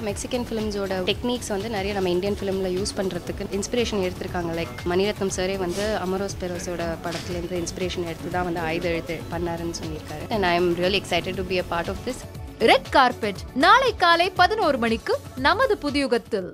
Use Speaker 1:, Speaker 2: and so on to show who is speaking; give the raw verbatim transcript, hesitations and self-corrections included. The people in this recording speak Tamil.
Speaker 1: மெக்சிகன் ஃபிலிம்ஸோட டெக்னிக்ஸ் வந்து நிறைய நம்ம இந்தியன் ஃபிலிமில் யூஸ் பண்ணுறதுக்கு இன்ஸ்பிரேஷன் எடுத்திருக்காங்க. லைக் மணிரத்னம் சாரே வந்து அமரோஸ் பெரோஸோட படத்துலேருந்து இன்ஸ்பிரேஷன் எடுத்து தான் வந்து ஆயுத எழுத்து பண்ணாருன்னு சொல்லியிருக்காரு. And I am really excited to be a part of this.
Speaker 2: Red carpet நாளை காலை பதினோரு மணிக்கு நமது புதியுகத்தில்.